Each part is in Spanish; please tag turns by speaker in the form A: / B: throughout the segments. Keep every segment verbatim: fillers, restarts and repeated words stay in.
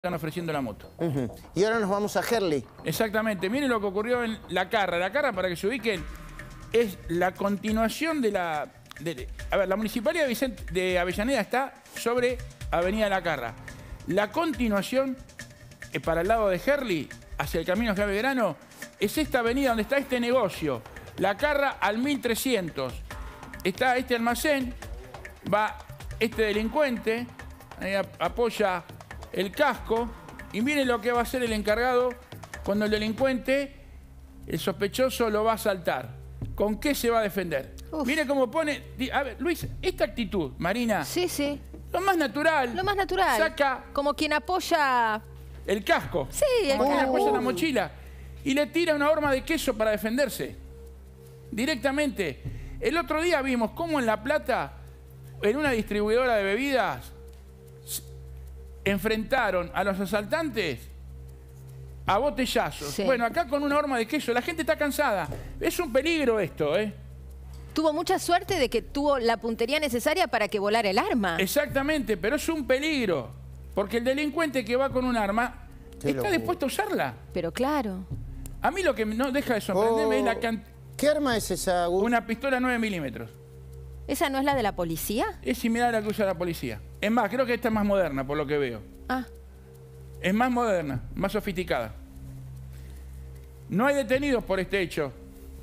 A: están ofreciendo la moto.
B: Uh-huh. Y ahora nos vamos a Gerli.
A: Exactamente. Miren lo que ocurrió en La Carra. La Carra, para que se ubiquen, es la continuación de la... De, a ver, la Municipalidad de, Vicente, de Avellaneda está sobre Avenida La Carra. La continuación, eh, para el lado de Gerli, hacia el camino hacia Belgrano, es esta avenida donde está este negocio. La Carra al mil trescientos. Está este almacén, va este delincuente, ahí apoya el casco, y miren lo que va a hacer el encargado cuando el delincuente, el sospechoso, lo va a asaltar. ¿Con qué se va a defender? Uf. Mire cómo pone... A ver, Luis, esta actitud, Marina...
C: Sí, sí.
A: Lo más natural.
C: Lo más natural.
A: Saca...
C: Como quien apoya...
A: El casco.
C: Sí, el
A: Como quien
C: casco.
A: apoya la mochila. Y le tira una horma de queso para defenderse. Directamente. El otro día vimos cómo en La Plata, en una distribuidora de bebidas, enfrentaron a los asaltantes a botellazos. Sí. Bueno, acá con una horma de queso. La gente está cansada. Es un peligro esto, ¿eh?
C: Tuvo mucha suerte de que tuvo la puntería necesaria para que volara el arma.
A: Exactamente, pero es un peligro. Porque el delincuente que va con un arma
B: Qué
A: está
B: locura.
A: dispuesto a usarla.
C: Pero claro.
A: A mí lo que no deja de sorprenderme
B: Oh,
A: es la cantidad...
B: ¿Qué arma es esa, Gus?
A: Una pistola nueve milímetros.
C: ¿Esa no es la de la policía?
A: Es similar a la que usa la policía. Es más, creo que esta es más moderna, por lo que veo.
C: Ah.
A: Es más moderna, más sofisticada. No hay detenidos por este hecho.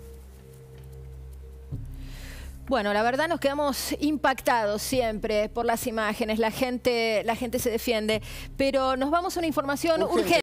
C: Bueno, la verdad nos quedamos impactados siempre por las imágenes. La gente, la gente se defiende. Pero nos vamos a una información urgente. urgente.